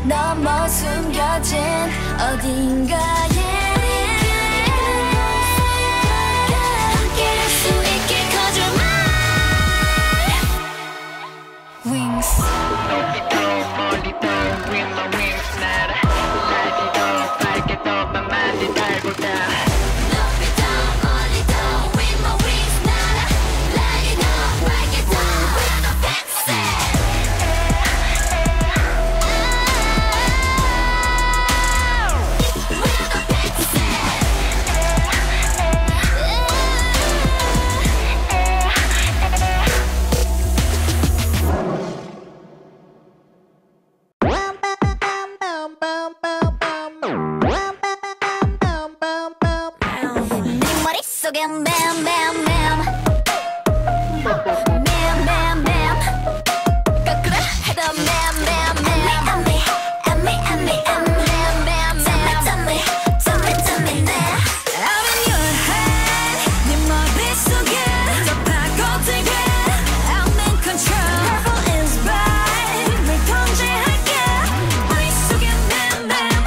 넘어 숨겨진 어딘가에 함께할 수 있게 Cause you're my wings. 멀리 떠 with my wings 날아 날이 더 밝게 더 밤만이 달고다 Bam, bam, bam, bam. Bam, bam, bam. 거꾸로 해도 bam, bam, bam. Bam, bam, bam. Tell me now. I'm in your head. 네 머릿속에 더 파고들게. I'm in control. Purple is bright. 널 통제할게. 머릿속에 bam, bam.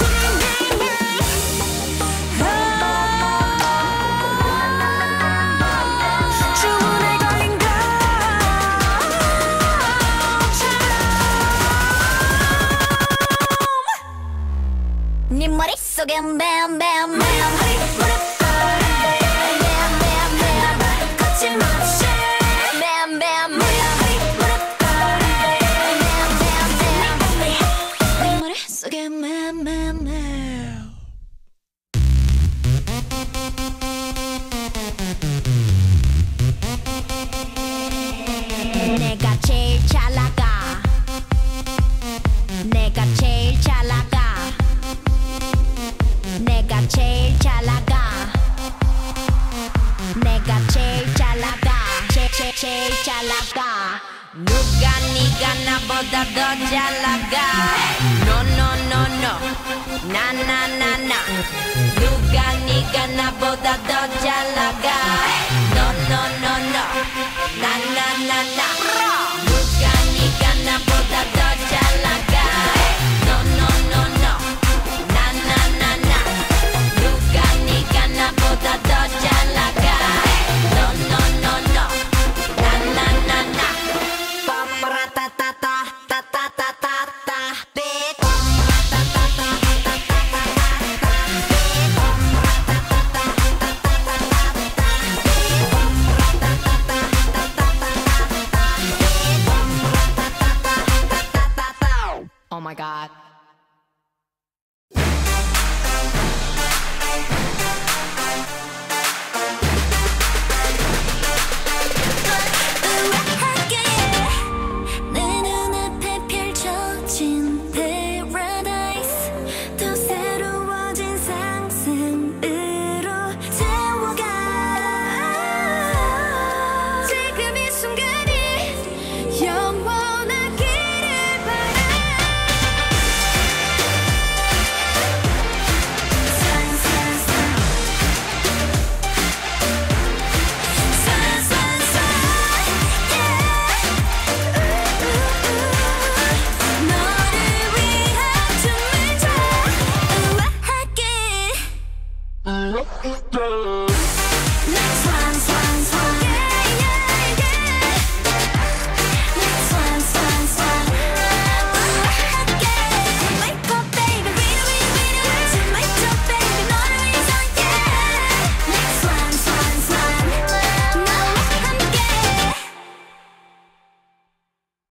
네 머릿속에 bam bam bam 거침없이 bam bam 네 머릿속에 bam bam bam 내가 제일 잘 나가 내가 제일 잘 나가 내가 제일 잘 나가 내가 제일 잘 나가 제일 잘 나가 누가 네가 나보다 더 잘 나가 No no no no 나 나 나 나 누가 네가 나보다 더 잘 나가 No no no no 나 나 나 나 누가 네가 나보다 더 잘 나가 No no no no 나 나 나 나 누가 네가 나보다 더 잘 나가 No no no no 나 나 나 나 빠빠라따따따 따따따따따 Oh my God. 내 눈앞에 펼쳐진 paradise 더 새로워진 상상으로 채워가 지금 이 순간이 영원하기를 바라 너를 위한 춤을 춰 우아하게